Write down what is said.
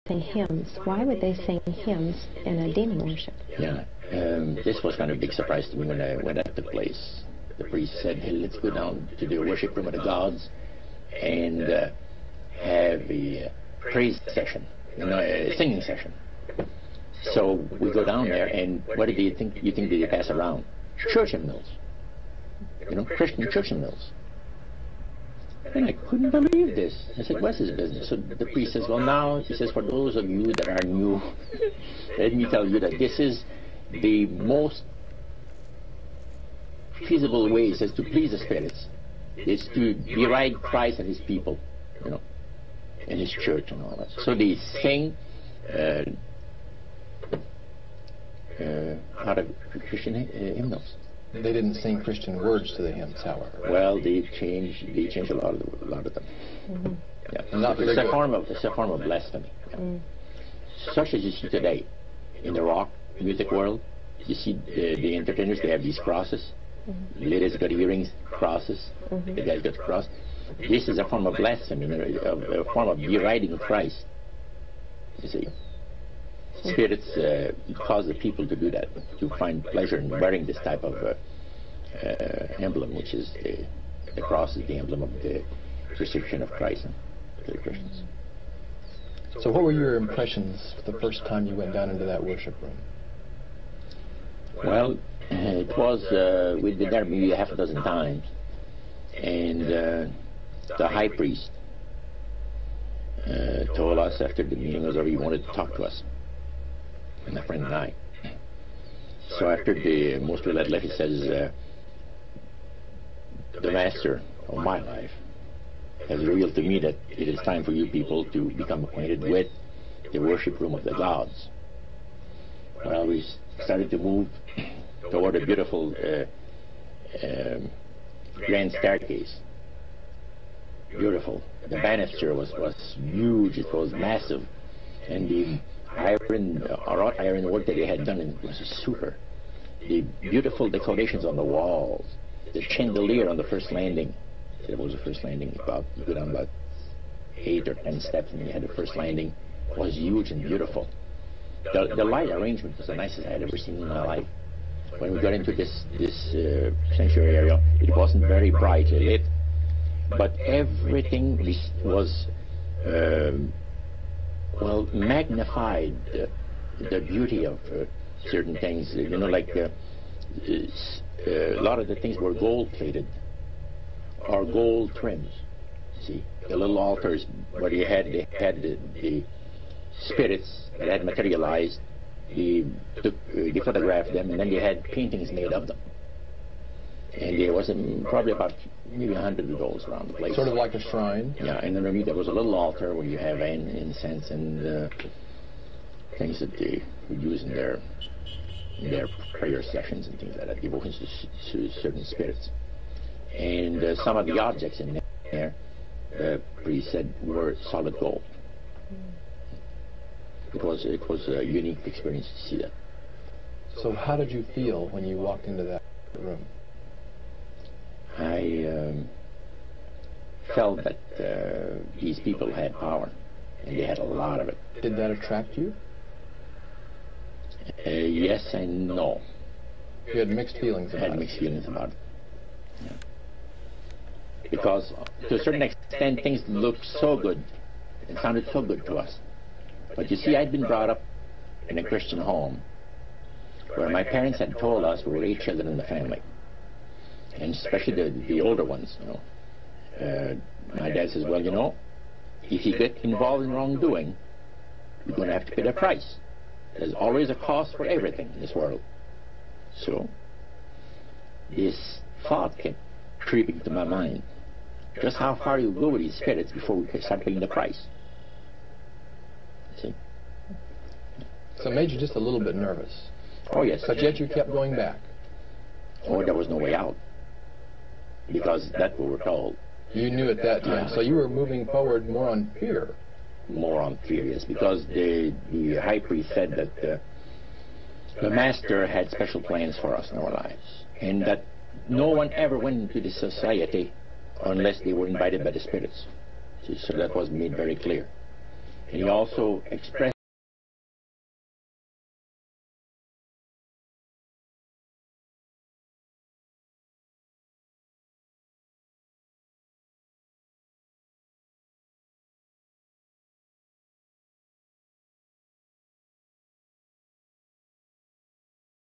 sing hymns. Why would they sing hymns in a demon worship? Yeah, this was kind of a big surprise to me when that took place. The priest said, "Hey, let's go down to the worship room of the gods and have a praise session, a singing session." So we go down there, and what do you think they pass around? Church hymnals. Christian church hymnals. And I couldn't believe this. I said, "What's his business?" So the priest says, "Well, now," he says, "for those of you that are new, let me tell you that this is the most feasible way," he says, "to please the spirits. It's to deride Christ and his people, and his church and all that." So they sing out of Christian hymnals. They didn't sing Christian words to the hymns, however. Well, they changed a lot of them. Mm-hmm. Yeah, it's a form of blasphemy. Yeah. Such as you see today in the rock music world. You see the entertainers, they have these crosses. Mm-hmm. The ladies got earrings, crosses. Mm-hmm. The guys got cross. This is a form of blasphemy, a form of deriding of Christ. You see. Spirits cause the people to do that, to find pleasure in wearing this type of emblem, which is the cross is the emblem of the crucifixion of Christ to the Christians. So what were your impressions the first time you went down into that worship room? Well, it was, we'd been there maybe half a dozen times, and the high priest told us after the meeting was over he wanted to talk to us, and my friend and I. So after the most led left, he says, "The master of my life has revealed to me that it is time for you people to become acquainted with the worship room of the gods." Well, we started to move toward a beautiful grand staircase. Beautiful. The banister was huge. It was massive, and the wrought iron work that they had done was super. The beautiful decorations on the walls, the chandelier on the first landing. It was the first landing. You go down about 8 or 10 steps, and you had the first landing. It was huge and beautiful. The light arrangement was the nicest I had ever seen in my life. When we got into this sanctuary area, it wasn't very brightly lit, but everything was magnified the beauty of certain things. Like a lot of the things were gold-plated or gold trims. See, the little altars where they had the spirits that had materialized. They photographed them, and then they had paintings made of them. And there was probably about maybe 100 of those around the place. Sort of like a shrine. Yeah, and underneath there was a little altar where you have incense and things that they would use in their prayer sessions and things like that, devotions to certain spirits. And some of the objects in there, the priest said, were solid gold. It was a unique experience to see that. So how did you feel when you walked into that room? I felt that these people had power, and they had a lot of it. Did that attract you? Yes and no. You had mixed feelings about it? I had mixed feelings about it. Yeah. Because to a certain extent, things looked so good and sounded so good to us. But you see, I'd been brought up in a Christian home where my parents had told us we were 8 children in the family, and especially the older ones. My dad says, "Well, if you get involved in wrongdoing, you're going to have to pay the price. There's always a cost for everything in this world." So this thought kept creeping to my mind: just how far you go with these spirits before we start paying the price. See? So it made you just a little bit nervous. Oh, yes. But yet you kept going back. Oh, there was no way out. Because that's what we're told. You knew at that time. So you were moving forward more on fear. More on fear, yes. Because the high priest said that the master had special plans for us in our lives. And that no one ever went into this society unless they were invited by the spirits. So that was made very clear. And he also expressed